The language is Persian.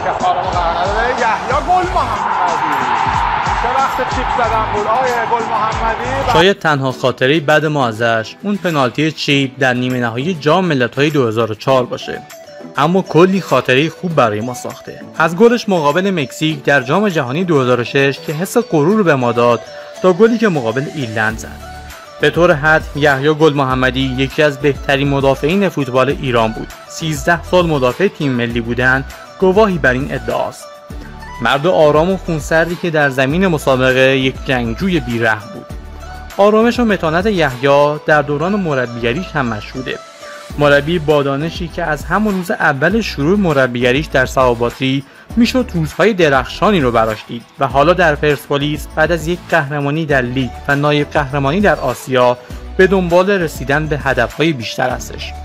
که خارم قرار نداره. یحیی گل محمدی چه وقت چیپ زدن بود گل محمدی. شاید تنها خاطره بعد ما ازش اون پنالتی چیپ در نیمه نهایی جام ملت‌های 2004 باشه، اما کلی خاطره خوب برای ما ساخته. از گلش مقابل مکزیک در جام جهانی 2006 که حس غرور به ما داد تا گلی که مقابل ایرلند زد. به طور حد یحیی گل محمدی یکی از بهترین مدافعین فوتبال ایران بود. 13 سال مدافع تیم ملی بودن گواهی بر این ادعاست. مرد آرام و خونسردی که در زمین مسابقه یک جنگجوی بی‌رحم بود. آرامش و متانت یحیی در دوران مربیگریش هم مشهوده. مربی با دانشی که از همون روز اول شروع مربیگریش در سواباتری میشد روزهای درخشانی رو براش دید و حالا در پرسپولیس بعد از یک قهرمانی در لیگ و نایب قهرمانی در آسیا به دنبال رسیدن به هدفهای بیشتر هستش.